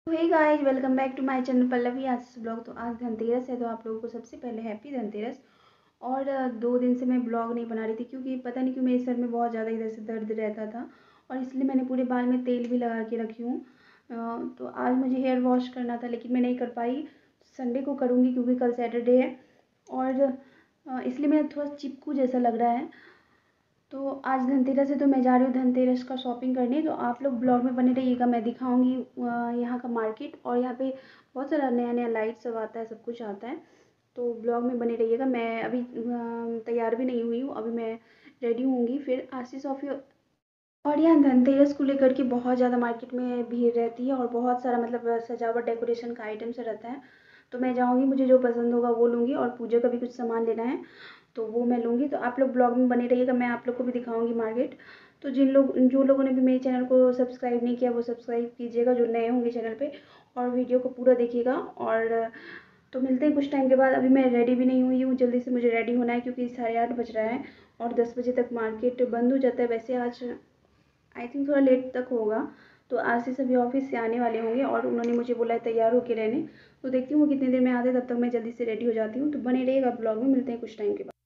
Hey guys, welcome back to my channel Pallavi आज blog. तो आज धनतेरस है, तो आप लोगों को सबसे पहले हैप्पी धनतेरस। और 2 दिन से मैं ब्लॉग नहीं बना रही थी क्योंकि पता नहीं क्यों मेरे सर में बहुत ज़्यादा इधर से दर्द रहता था, और इसलिए मैंने पूरे बाल में तेल भी लगा के रखी हूँ। तो आज मुझे हेयर वॉश करना था लेकिन मैं नहीं कर पाई। संडे को करूँगी क्योंकि कल सैटरडे है, और इसलिए मेरा थोड़ा चिपकू जैसा लग रहा है। तो आज धनतेरस है तो मैं जा रही हूँ धनतेरस का शॉपिंग करने। तो आप लोग ब्लॉग में बने रहिएगा, मैं दिखाऊंगी यहाँ का मार्केट, और यहाँ पे बहुत सारा नया नया लाइट सब आता है, सब कुछ आता है। तो ब्लॉग में बने रहिएगा। मैं अभी तैयार भी नहीं हुई हूँ, अभी मैं रेडी होंगी फिर आशीष ऑफिस। और यहाँ धनतेरस को लेकर के बहुत ज़्यादा मार्केट में भीड़ रहती है, और बहुत सारा मतलब सजावट डेकोरेशन का आइटम से रहता है। तो मैं जाऊँगी, मुझे जो पसंद होगा वो लूँगी, और पूजा का भी कुछ सामान लेना है तो वो मैं लूँगी। तो आप लोग ब्लॉग में बने रहिएगा, मैं आप लोग को भी दिखाऊंगी मार्केट। तो जो लोगों ने भी मेरे चैनल को सब्सक्राइब नहीं किया वो सब्सक्राइब कीजिएगा, जो नए होंगे चैनल पे, और वीडियो को पूरा देखिएगा। और तो मिलते हैं कुछ टाइम के बाद। अभी मैं रेडी भी नहीं हुई हूँ, जल्दी से मुझे रेडी होना है क्योंकि 8:30 बज रहा है और 10 बजे तक मार्केट बंद हो जाता है। वैसे आज आई थिंक थोड़ा लेट तक होगा। तो आज से सभी ऑफिस से आने वाले होंगे और उन्होंने मुझे बोला है तैयार होके रहने। तो देखती हूँ वो कितनी देर में आते हैं, तब तक मैं जल्दी से रेडी हो जाती हूँ। तो बने रहेगा ब्लॉग में, मिलते हैं कुछ टाइम के बाद।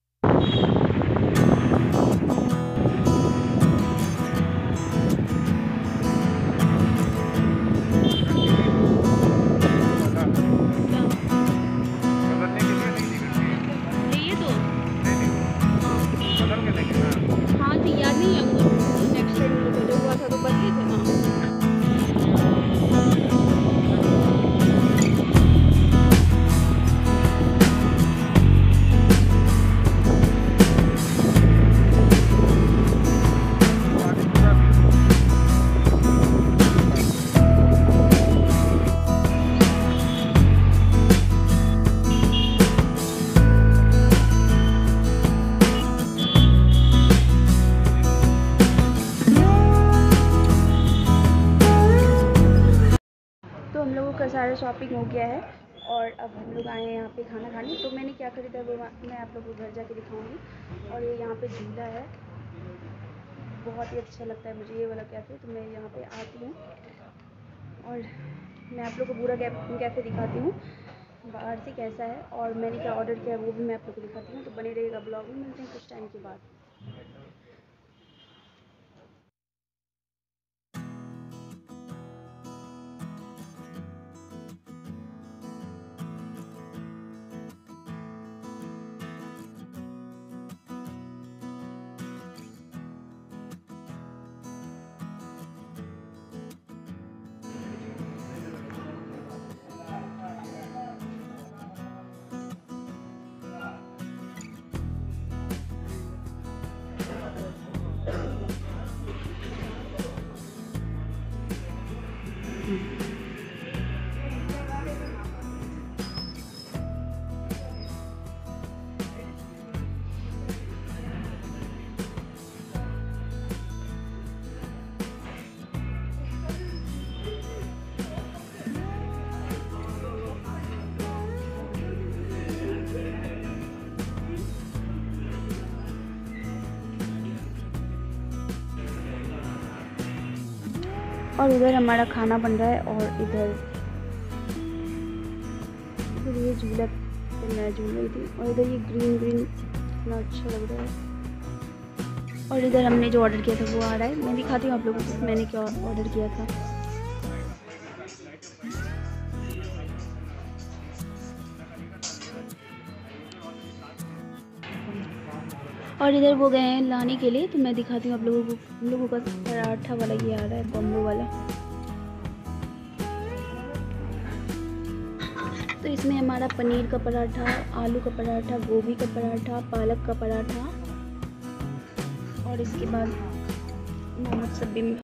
हाँ तो याद नहीं है, नेक्स्ट टाइम जो हुआ था तो बदले थे ना। तो हम लोगों का सारा शॉपिंग हो गया है और अब हम लोग आए हैं यहाँ पे खाना खाने। तो मैंने क्या खरीदा वो मैं आप लोगों को घर जाके दिखाऊंगी। और ये यहाँ पे झूला है, बहुत ही अच्छा लगता है मुझे ये वाला कैफ़े। तो मैं यहाँ पे आती हूँ और मैं आप लोग को पूरा कैफ़े दिखाती हूँ बाहर से कैसा है, और मैंने क्या ऑर्डर किया है वो भी मैं आप लोग को दिखाती हूँ। तो बने रहेगा ब्लॉग में, मिलते हैं कुछ टाइम के बाद। और उधर हमारा खाना बन रहा है, और इधर ये झूला मैं झूल रही थी, और इधर ये ग्रीन ग्रीन इतना अच्छा लग रहा है। और इधर हमने जो ऑर्डर किया था वो आ रहा है, मैं दिखाती हूँ आप लोगों को मैंने क्या ऑर्डर किया था। और इधर वो गए हैं लाने के लिए, तो मैं दिखाती हूँ आप लोगों को। हम लोगों का पराठा वाला ये आ रहा है, कॉम्बो वाला। तो इसमें हमारा पनीर का पराठा, आलू का पराठा, गोभी का पराठा, पालक का पराठा, और इसके बाद नमक सब्जी